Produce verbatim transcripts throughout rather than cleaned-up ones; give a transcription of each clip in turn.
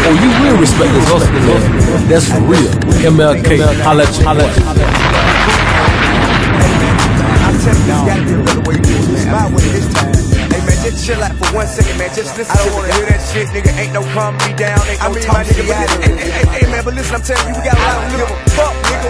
Oh, you will respect this hustle, man. That's for real. M L K, holla at you, holla at you. I'm telling you, there's gotta be a better way to do it, man. My way this time. Hey, man, just chill out for one second, man. Just listen. I don't wanna hear that shit, nigga. Ain't no calm me down. Ain't no I mean, my nigga, but hey, hey, hey, hey, man, but listen, I'm telling you, we got a lot of give a fuck, nigga.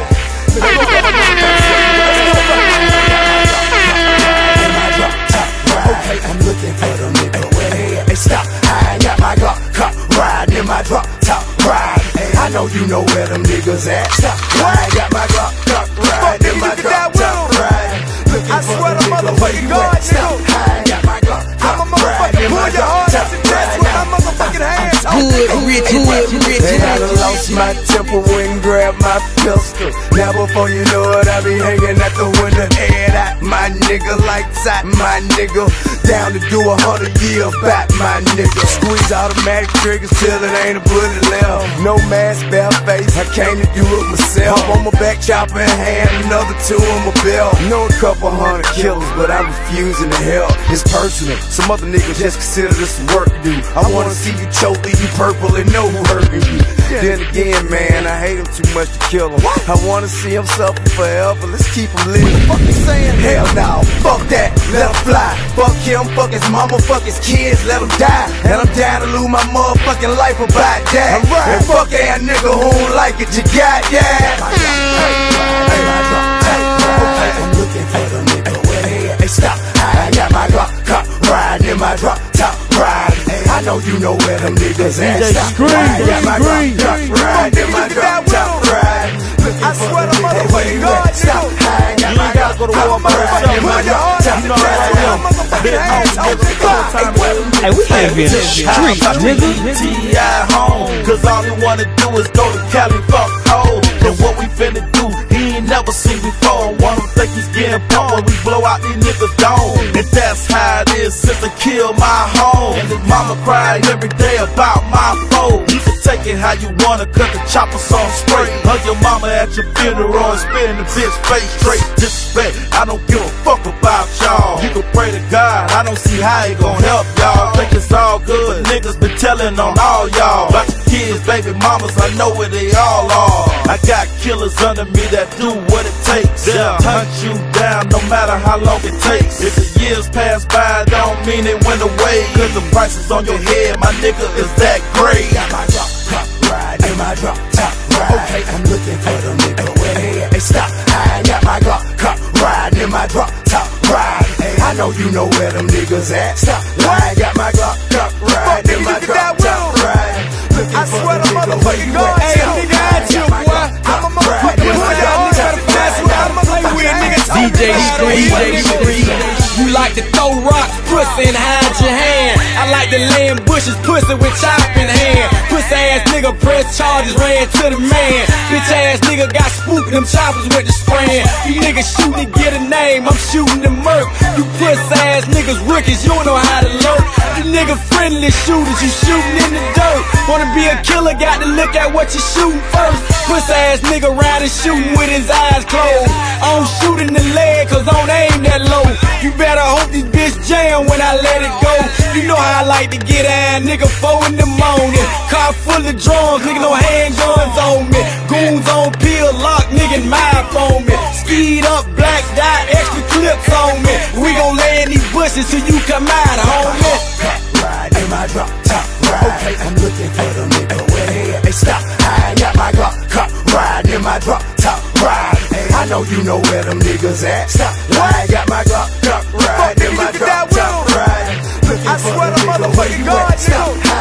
Okay, I'm looking for them nigga. Where they at? Hey, stop. I ain't got my Glock, cop riding in my drop top ride. Hey, I know you know where them niggas at. Stop. I ain't got my Glock, cop riding in my drop top ride. I swear to motherfucking God, stop. I ain't got my Glock, cop riding in my drop top ride. Good, rich, rich, rich. And I done lost my temper when grab my pistol. Now before you know it, I be hanging at the window. Head out, my nigga, lights out, my nigga. Down to do a hundred years back, my nigga. Squeeze automatic triggers till it ain't a bullet left. No mask, bare face, I came to do it myself. Up on my back, chopper in hand, another two on my belt. Know a couple hundred killers, but I'm refusing to help. It's personal, some other niggas just consider this some work to do. I wanna see you choke, leave you purple and know who hurting you. Then again, man, I hate him too much to kill him. I wanna see him suffer forever, let's keep him living. Fuck you saying? Hell no, fuck that, let him fly. Fuck him, fuck his mama, fuck his kids, let him die. And I'm down to lose my motherfucking life about that. Right. And fuck that nigga who don't like it, you got that. I'm looking for the nigga where they at. Hey, stop, I ain't got my Glock, cop riding in my drop top ride. I know you know where them niggas at. Stop, I ain't got my Glock, cop riding in my drop top ride. I swear to motherfucking God, stop, I ain't got my Glock, go to war by yourself. in my drop top ride. Hey, we live in the street, nigga. T I home, cause all he wanna do is go to Cali, fuck home. And what we finna do, he ain't never seen before. One of them think he's getting pumped when we blow out these niggas dome. And that's how it is since they killed my home. And his mama cried every day about my foe. You can take it how you wanna, cut the choppers on spray. Hug your mama at your funeral and spit in the bitch face straight. Disrespect, I don't give a fuck about y'all. You can pray to God, I don't see how he gon' help y'all. Think it's all good, niggas been telling on all y'all. About your kids, baby mamas, I know where they all are. I got killers under me that do what it takes. They'll hunt you down no matter how long it takes. If the years pass by, don't mean it went away. Cause the price is on your head, my nigga, is that great. Got my drop top ride in my drop top ride. Okay, I'm looking for them nigga where they at. Hey, stop, I ain't got my Glock, cop riding in my drop top ride. Hey, I know you know where them niggas at. Stop, I ain't got my Glock, cop riding in my drop top ride. I swear to motherfucking God, hey, nigga, I chill, boy. I'm a motherfucking boy, y'all niggas better pass what I'm gonna play with, nigga. D J Scream, D J Scream. You like to throw rocks, pussy, and hide your hand. I like to lay in bushes, pussy with chopping hand. Pussy ass nigga press charges, ran to the man. Bitch ass nigga got spooked, them choppers with the spraying. You niggas shooting to get a name, I'm shooting the murk. You pussy ass niggas rookies, you don't know how to lurk. You nigga friendly shooters, you shooting in the dirt. Wanna be a killer, got to look at what you shooting first. Pussy ass nigga round and shooting with his eyes closed. I don't shoot in the leg, cause I don't aim that low. You better hope this bitch jam when I let it go. You know how I like to get out, nigga, four in the morning. Car full of drums, nigga, no handguns on me. Goons on pill, lock, nigga, mouth on me. Skied up, black dot, extra clips on me. We gon' lay in these bushes till you come out, homie. Ride in my drop top ride. Okay, I'm looking for them nigga where they at. Hey, stop, I ain't got my Glock, cop riding in my drop top ride. Hey, I know you know where them niggas at. Stop, I ain't got my Glock, cop riding in my drop top ride. I swear to motherfucking God, nigga.